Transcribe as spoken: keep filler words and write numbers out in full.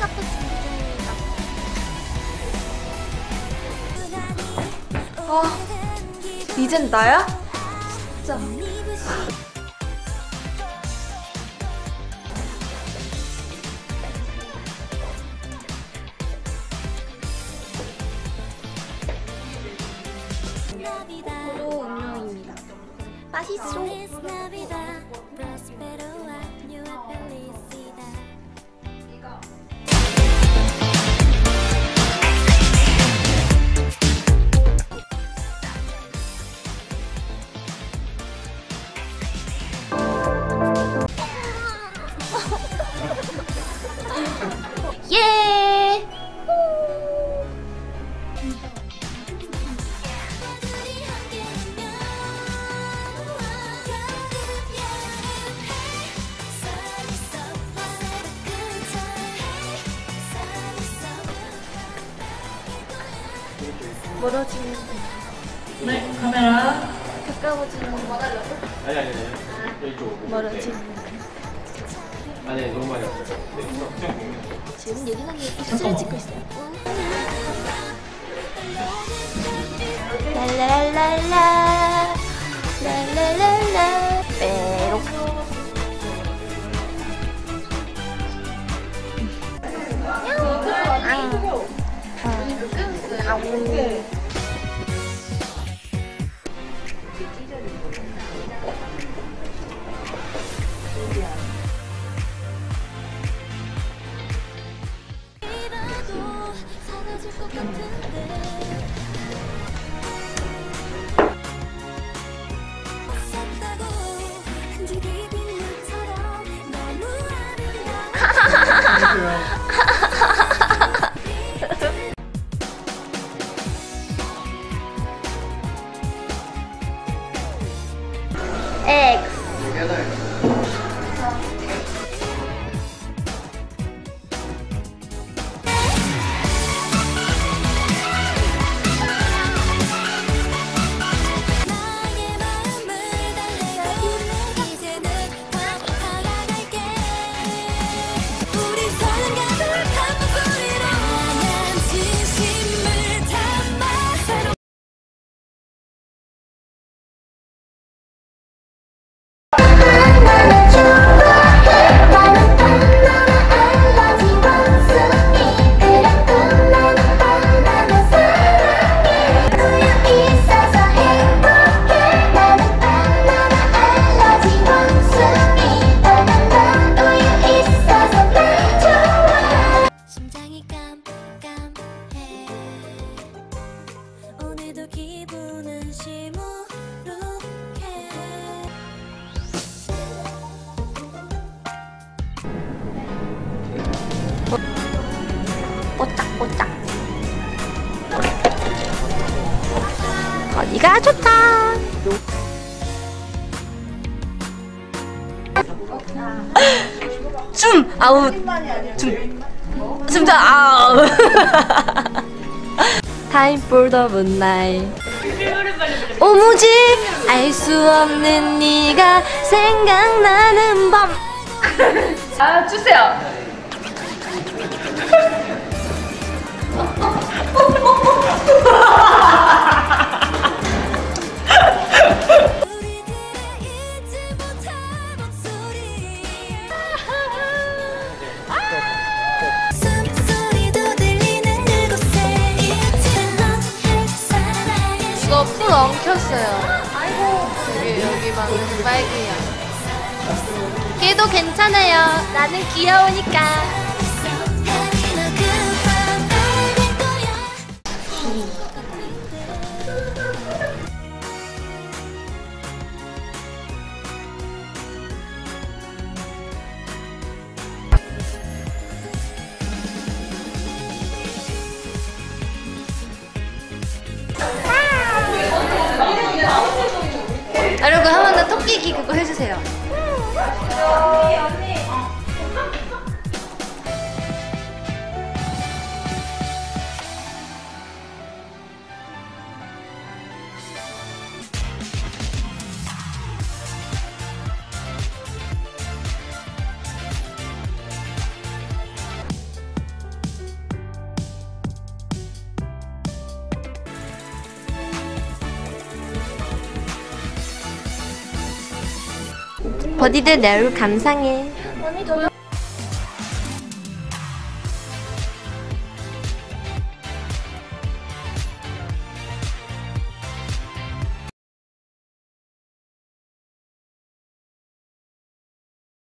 카페 준비 중입니다. 아, 이젠 나야? 진짜. 코코로 음료입니다. 맛있어. 예! 멀어지는 거. 네, 카메라. 가까워지는 거. 아니 아니 아니 이쪽 멀어지는 거. 아니 너무 많이 왔어요. 네, 지금 예린하게 입술을 찍고 있어요. 랄랄랄라 랄랄랄라 빼록. X. 오딱. 거기가 좋다. 춤 아우 춤 춤자 아우. Time for the moonlight. 오무지 알 수 없는 네가 생각나는 밤. 아, 주세요. 이거 풀 엉켰어요. 여기 여기만 빨개요. 걔도 괜찮아요. 나는 귀여우니까. 여러분 한 번 더 토끼기 그거 해주세요. 버디들 내 얼굴 감상해. 언니 저도